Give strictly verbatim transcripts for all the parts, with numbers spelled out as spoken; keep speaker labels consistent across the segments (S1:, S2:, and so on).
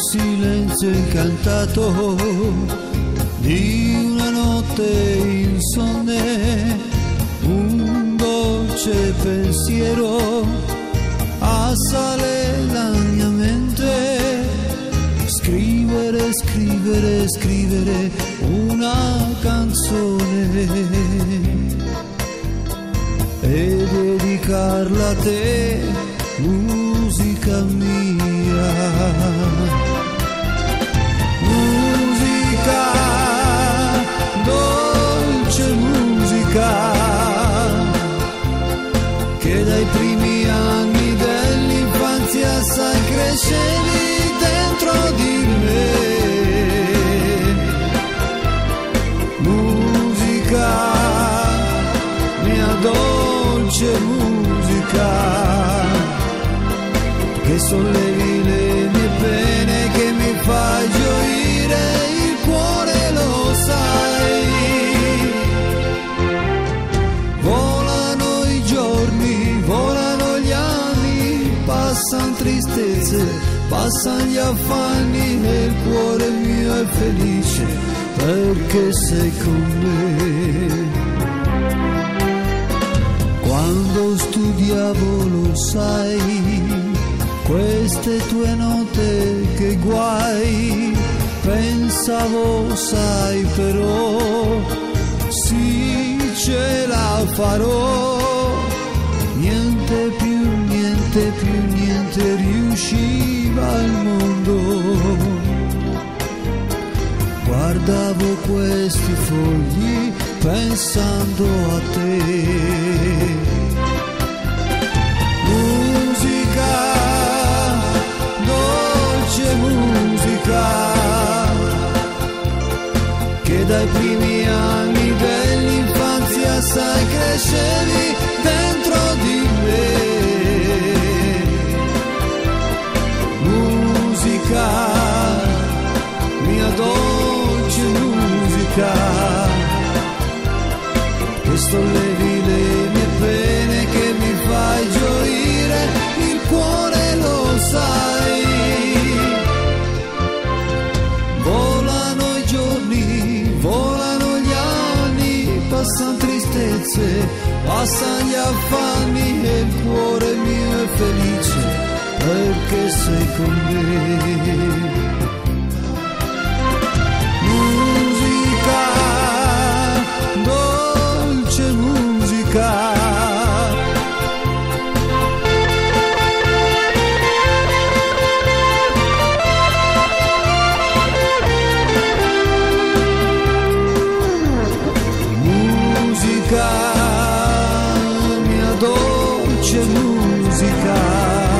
S1: silenzio incantato di una notte insonne, un dolce pensiero assale la mia mente. Scrivere, scrivere, scrivere una canzone e dedicarla a te, musica mia. Musica, dolce musica, che dai primi anni dell'infanzia sai crescevi dentro di me. Musica, mia dolce musica, che sollevi le mie pene, che mi fai gioire il cuore, lo sai. Volano i giorni, volano gli anni, passano tristezze, passano gli affanni e il cuore mio è felice perché sei con me. Quando studiavo, lo sai, queste tue note che guai, pensavo, sai, però sì, ce la farò. Niente più, niente più, niente riusciva al mondo. Guardavo questi fogli pensando a te. Musica, dolce musica, che dai primi anni dell'infanzia sai crescevi dentro di me. Musica, mia dolce musica, che sollevi le mie pene, che mi fai gioire il cuore, lo sai. Volano i giorni, volano gli anni, passano tristezze, passano gli affanni e il cuore mio è felice perché sei con me. Musica, dolce musica, musica, mia dolce musica.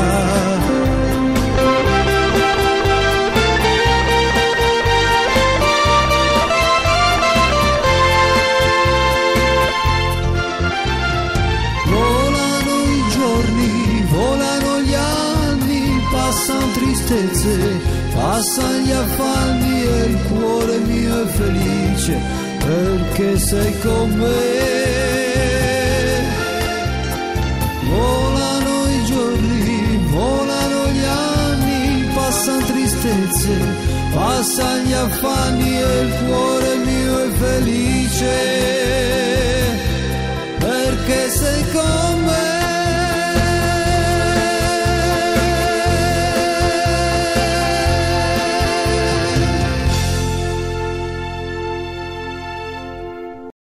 S1: Passano gli affanni e il cuore mio è felice perché sei con me. Volano i giorni, volano gli anni, passano tristezze, passano gli affanni e il cuore